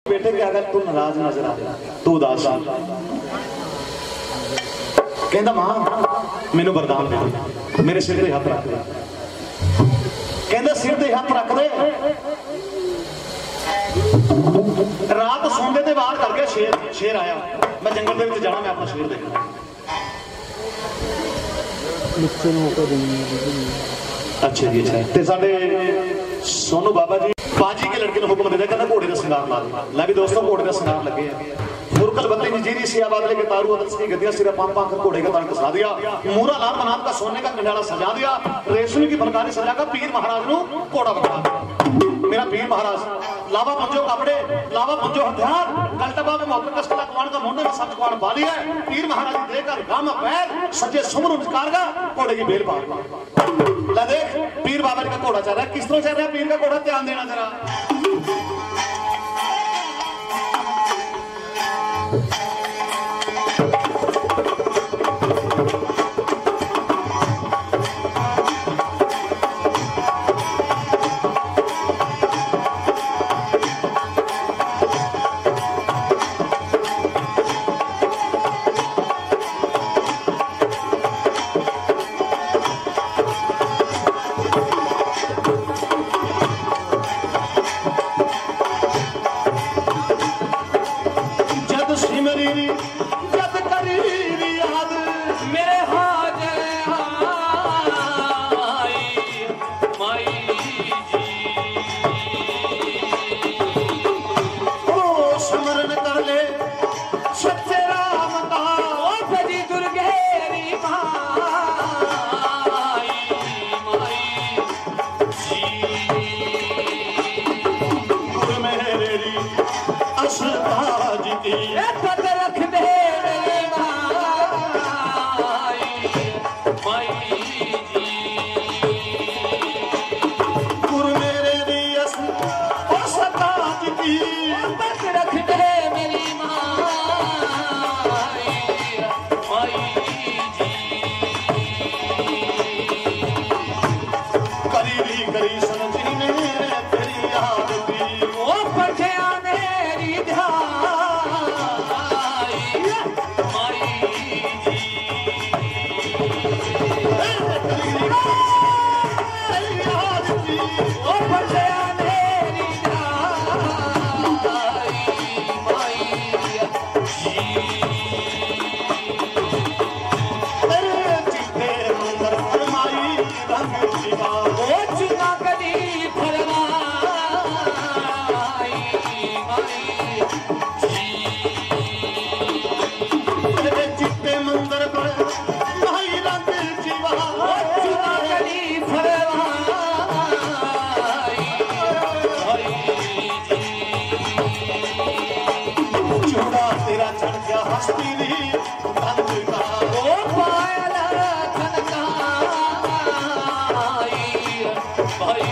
बेटे क्या गल तू नाराज नजर आ तू उदास कहंदा मां मैनू वरदान दे मेरे सिर ते हाथ रख दे कहंदा सिर ते हाथ रख दे रात सोंदे ते वार करके शेर आया मैं जंगल दे विच जाना मैं अपना शेर देखना अच्छा जी अच्छा ते साडे सोनू बाबा जी बाजी के लड़के ने हुक्म दे दिया कहना घोड़े का श्रृंगार ला दे ला भी दोस्तों घोड़े का श्रृंगार लगे फुरकल बत्ती निजीरी सियाबाद लेके तारू अदर्श की गद्दियां सिरा पांच पांच घोड़े का तन कसा दिया मूरा लाल बनात का सोने का कंडाला सजा दिया रेशमी की फुलकारी सजा का पीर महाराज नू घोड़ा बना मेरा पीर महाराज लावा पंजो कपड़े लावा पंजो हथियार गलटबा में मोहब्बत का सला कुआन का मुंडे में सच कुआन पा लिया पीर महाराज देकर गामा पैर सजे सुमर निकारगा घोड़े की बेल पार ला देख पीर बाबा जी का घोड़ा चल रहा है किस तरह चल रहा है पीर का घोड़ा ध्यान देना जरा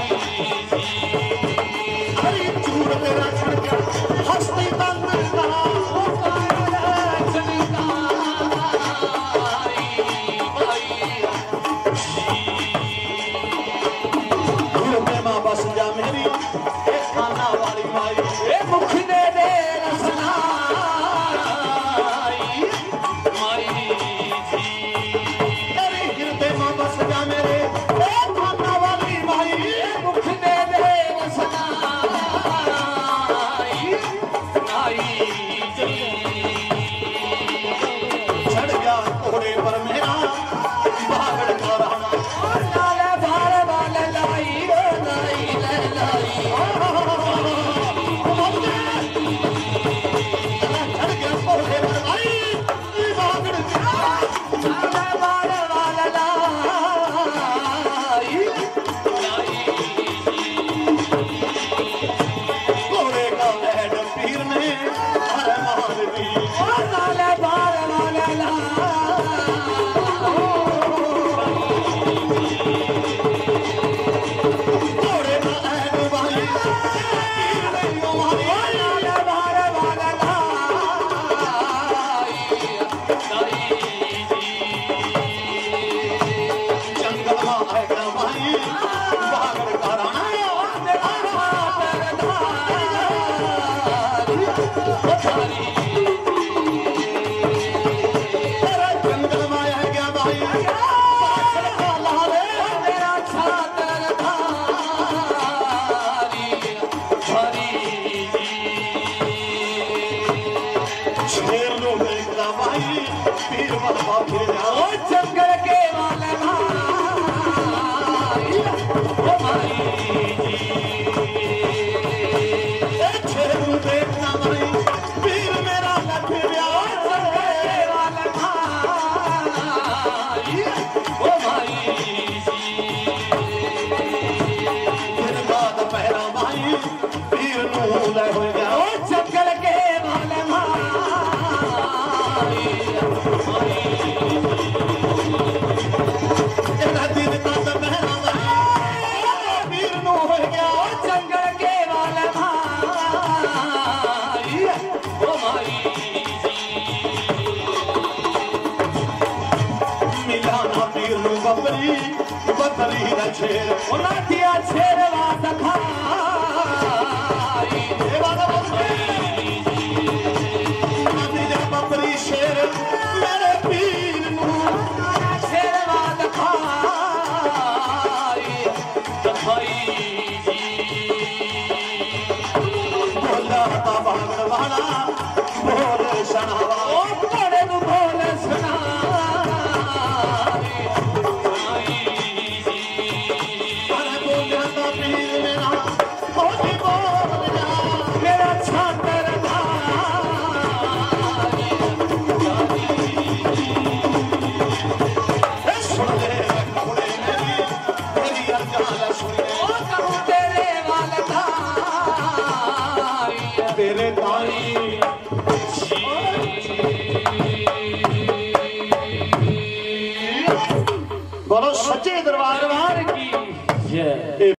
हस्ती तंग जंगल के वाले भाई ओ भाई छेरू देखना भाई पीर मेरा लख गया जंगल के वाले भाई ओ भाई फिर बाद पहरा भाई पीर नू ले हो गया जंगल के वाले भाई बकरी बकरी न छेड़ उनातिया छेड़वा सखाई बकरी शेर मेरे पीर छेड़वा सखाई बोला बाबा वाला बोल सनावा ओ बड़े नु बोल सुना तेरे ताई बोलो सच्चे दरबार की जय।